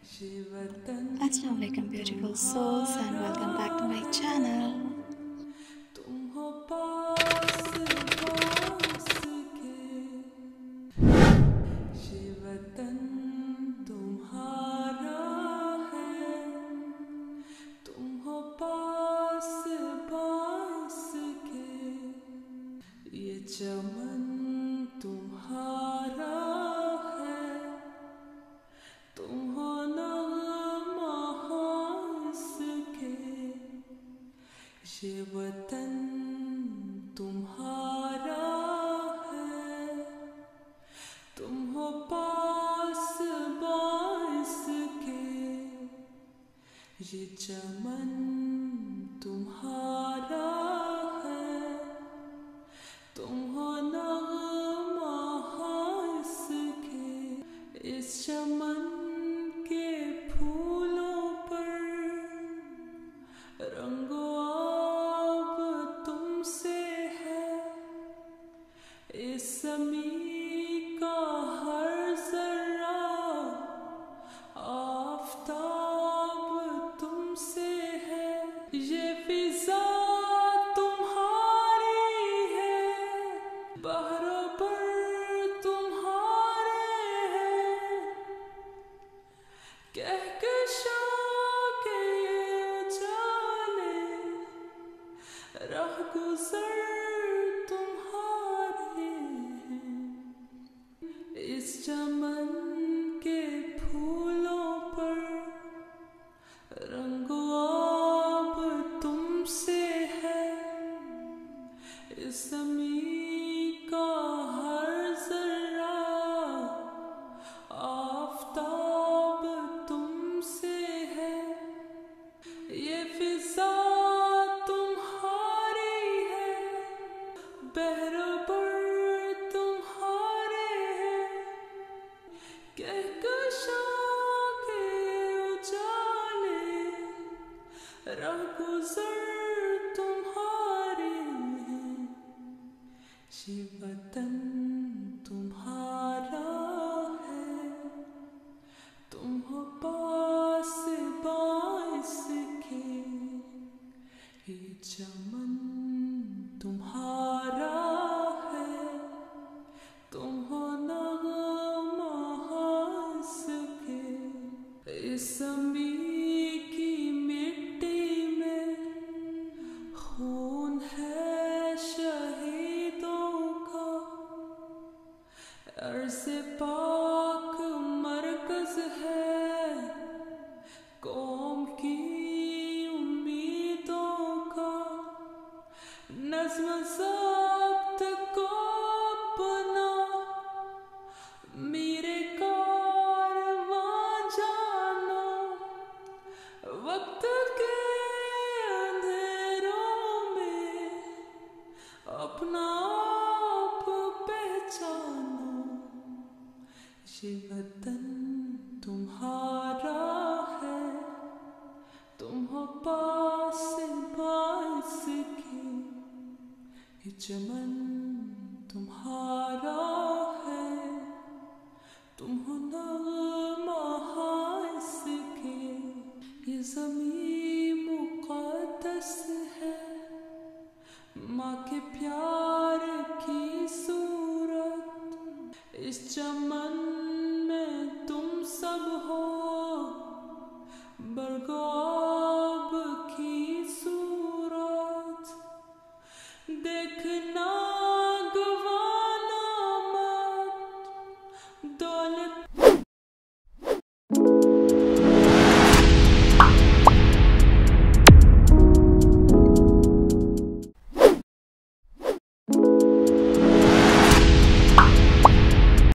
Assalamu alaikum beautiful souls and welcome back to my channel. तुम हो पास पास के ये वतन तुम्हारा है। तुम हो पास पास के ये चमन तुम्हारा है। तुम हो नग़मा हंस के ये वतन तुम्हारा है। तुम हो पास पास के ये चमन तुम्हारा है। तुम हो नग़मा हंस के इस चमन के फूलों पर रंगो अब तुमसे है। इस ज़मीं का हर ज़र्रा आफ़ताब तुमसे है। ये फ़िज़ा तुम्हारी है, बहरों पर तुम्हारे हैं। कहकशां के उजाले रहगुज़र तुम्हारे हैं। इस चमन के फूलों पर रंगो अब तुमसे है। इस ज़मीं का हर ज़र्रा आफ़ताब तुमसे है। ये फ़िज़ा तुम्हारी है, बहरों पर तुम्हारे हैं। कहकशां के उजाले रहगुज़र तुम्हारे हैं। ये वतन तुम्हारा है। तुम हो पास पास के ये चमन तुम्हारा है। तुम हो नग़मा हंस के इस ज़मीं की मिट्टी में खून है शहीदों का। अर्ज़े पाक मरकज़ है कौम की उम्मीदों का। नज़्म ज़ब्त को अपना मेरे कारवां जानो। वक्त के अंधेरों में अपना आप पहचानो। ये वतन तुम्हारा है। तुम हो पास पास के ये चमन तुम्हारा है। तुम हो नग़मा हंस के ये ज़मीं मुक़द्दस है। माँ के प्यार की सूरत इस चमन में तुम सब हो। बरगो